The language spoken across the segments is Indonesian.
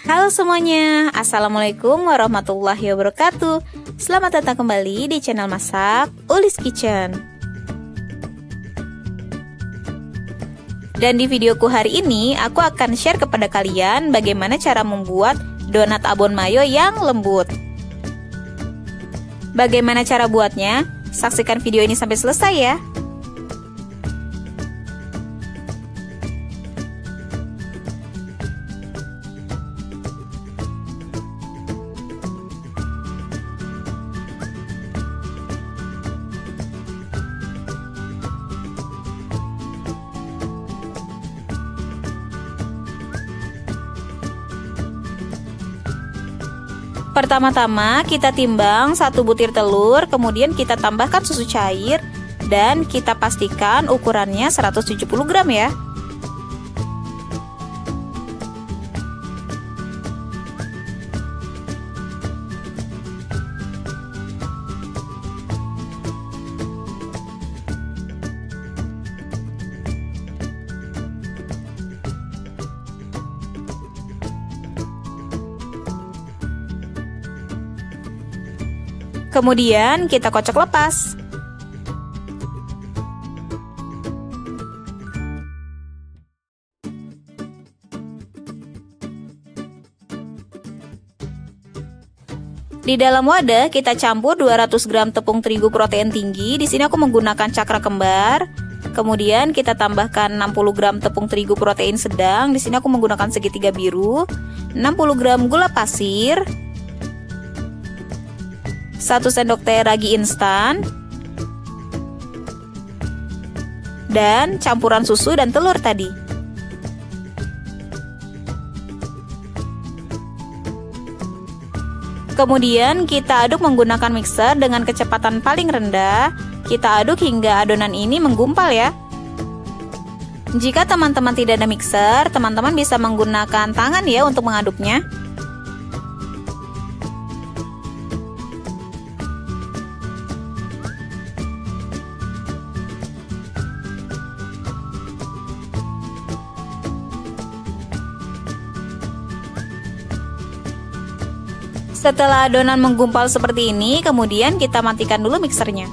Halo semuanya, Assalamualaikum warahmatullahi wabarakatuh. Selamat datang kembali di channel masak Ulis Kitchen. Dan di videoku hari ini, aku akan share kepada kalian bagaimana cara membuat donat abon mayo yang lembut. Bagaimana cara buatnya? Saksikan video ini sampai selesai ya. Pertama-tama kita timbang 1 butir telur, kemudian kita tambahkan susu cair dan kita pastikan ukurannya 170 gram ya. Kemudian kita kocok lepas. Di dalam wadah kita campur 200 gram tepung terigu protein tinggi. Di sini aku menggunakan cakra kembar. Kemudian kita tambahkan 60 gram tepung terigu protein sedang. Di sini aku menggunakan segitiga biru. 60 gram gula pasir. 1 sendok teh ragi instan, dan campuran susu dan telur tadi. Kemudian kita aduk menggunakan mixer dengan kecepatan paling rendah. Kita aduk hingga adonan ini menggumpal ya. Jika teman-teman tidak ada mixer, teman-teman bisa menggunakan tangan ya untuk mengaduknya. Setelah adonan menggumpal seperti ini, kemudian kita matikan dulu mixernya.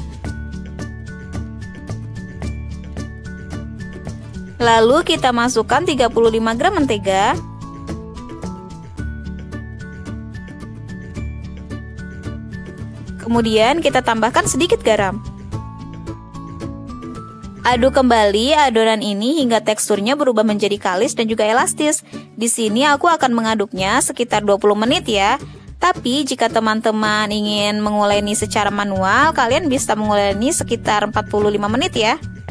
Lalu kita masukkan 35 gram mentega. Kemudian kita tambahkan sedikit garam. Aduk kembali adonan ini hingga teksturnya berubah menjadi kalis dan juga elastis. Di sini aku akan mengaduknya sekitar 20 menit ya. Tapi jika teman-teman ingin menguleni secara manual, kalian bisa menguleni sekitar 45 menit ya.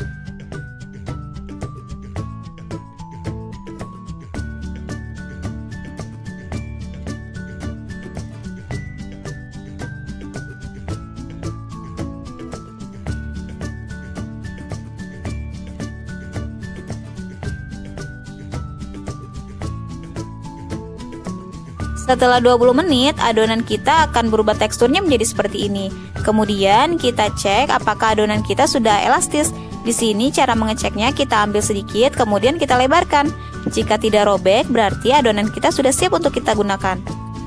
Setelah 20 menit, adonan kita akan berubah teksturnya menjadi seperti ini. Kemudian kita cek apakah adonan kita sudah elastis. Di sini cara mengeceknya, kita ambil sedikit, kemudian kita lebarkan. Jika tidak robek, berarti adonan kita sudah siap untuk kita gunakan.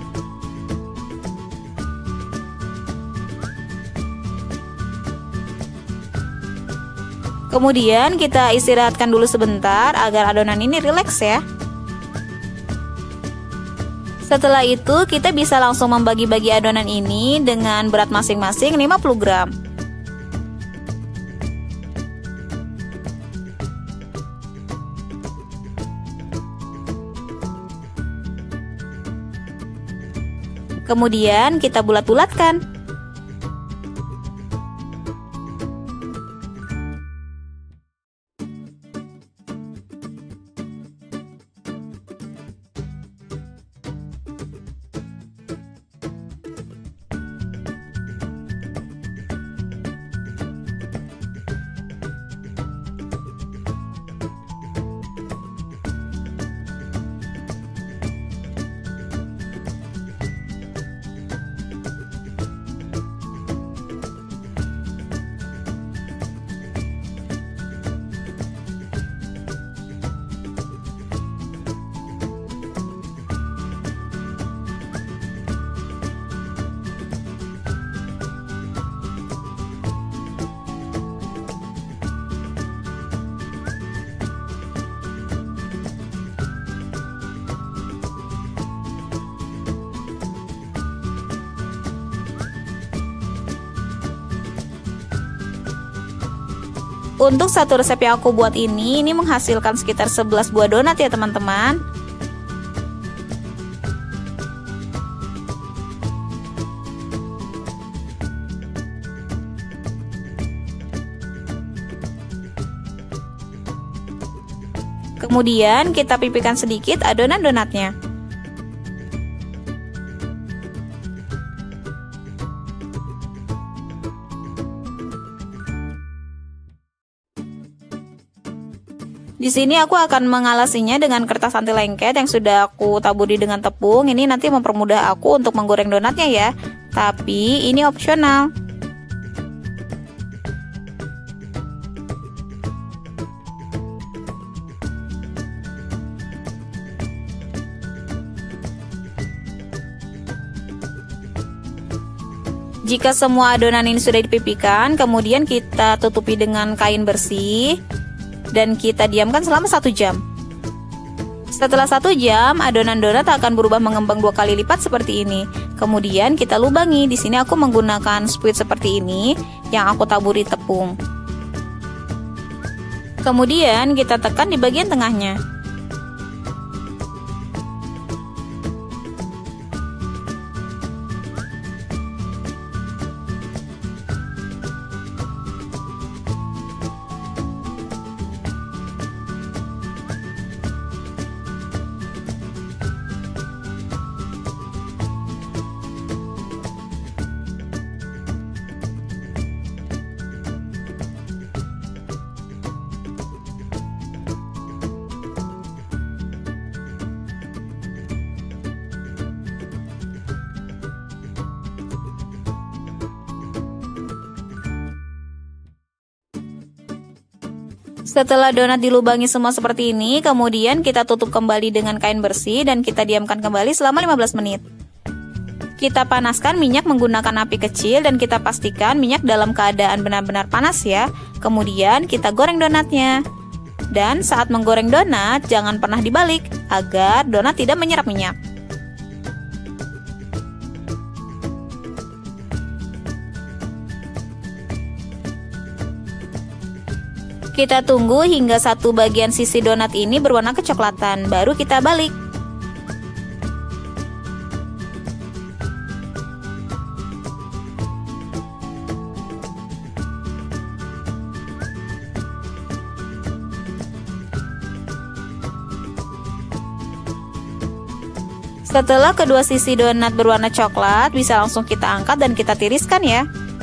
Kemudian kita istirahatkan dulu sebentar agar adonan ini rileks ya. Setelah itu kita bisa langsung membagi-bagi adonan ini dengan berat masing-masing 50 gram. Kemudian kita bulat-bulatkan. Untuk satu resep yang aku buat ini menghasilkan sekitar 11 buah donat ya teman-teman. Kemudian kita pipihkan sedikit adonan donatnya. Di sini aku akan mengalasinya dengan kertas anti lengket yang sudah aku taburi dengan tepung. Ini nanti mempermudah aku untuk menggoreng donatnya ya. Tapi ini opsional. Jika semua adonan ini sudah dipipihkan, kemudian kita tutupi dengan kain bersih dan kita diamkan selama 1 jam. Setelah 1 jam, adonan donat akan berubah mengembang 2 kali lipat seperti ini. Kemudian kita lubangi. Di sini aku menggunakan spuit seperti ini yang aku taburi tepung. Kemudian kita tekan di bagian tengahnya. Setelah donat dilubangi semua seperti ini, kemudian kita tutup kembali dengan kain bersih dan kita diamkan kembali selama 15 menit. Kita panaskan minyak menggunakan api kecil dan kita pastikan minyak dalam keadaan benar-benar panas ya. Kemudian kita goreng donatnya. Dan saat menggoreng donat, jangan pernah dibalik agar donat tidak menyerap minyak. Kita tunggu hingga satu bagian sisi donat ini berwarna kecoklatan, baru kita balik. Setelah kedua sisi donat berwarna coklat, bisa langsung kita angkat dan kita tiriskan ya.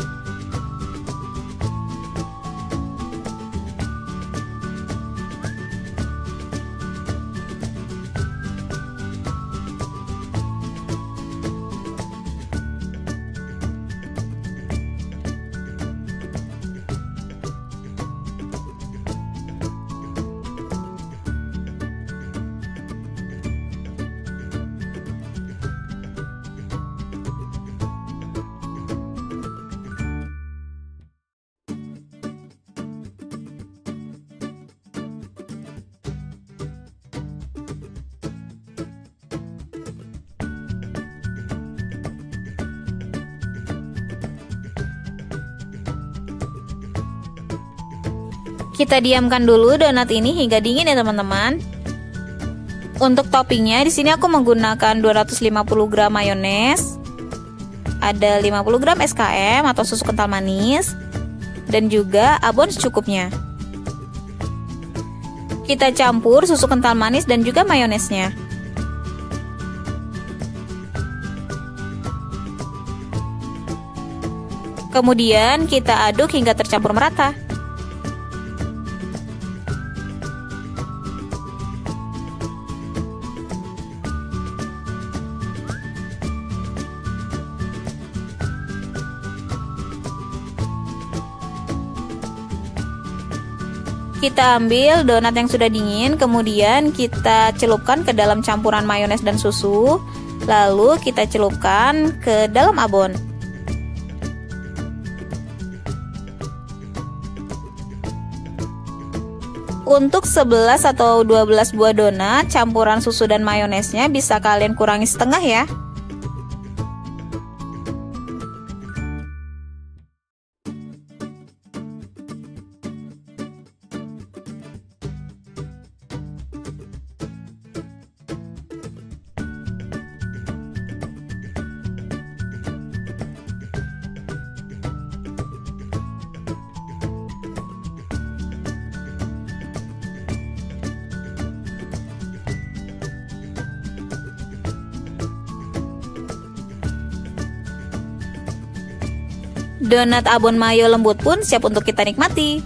Kita diamkan dulu donat ini hingga dingin ya teman-teman. Untuk toppingnya di sini aku menggunakan 250 gram mayones, ada 50 gram SKM atau susu kental manis, dan juga abon secukupnya. Kita campur susu kental manis dan juga mayonesnya. Kemudian kita aduk hingga tercampur merata. Kita ambil donat yang sudah dingin, kemudian kita celupkan ke dalam campuran mayones dan susu, lalu kita celupkan ke dalam abon. Untuk 11 atau 12 buah donat, campuran susu dan mayonesnya bisa kalian kurangi setengah ya. Donat abon mayo lembut pun siap untuk kita nikmati.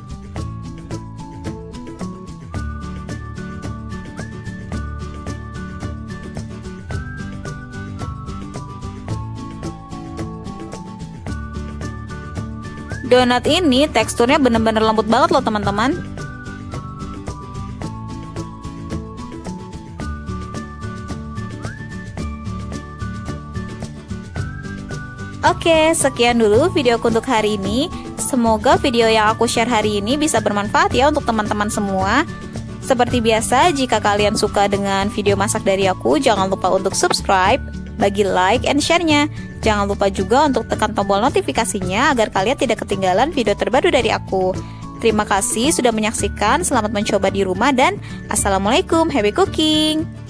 Donat ini teksturnya bener-bener lembut banget loh teman-teman. Oke, sekian dulu videoku untuk hari ini. Semoga video yang aku share hari ini bisa bermanfaat ya untuk teman-teman semua. Seperti biasa, jika kalian suka dengan video masak dari aku, jangan lupa untuk subscribe, bagi like, and share-nya. Jangan lupa juga untuk tekan tombol notifikasinya agar kalian tidak ketinggalan video terbaru dari aku. Terima kasih sudah menyaksikan, selamat mencoba di rumah, dan assalamualaikum, happy cooking!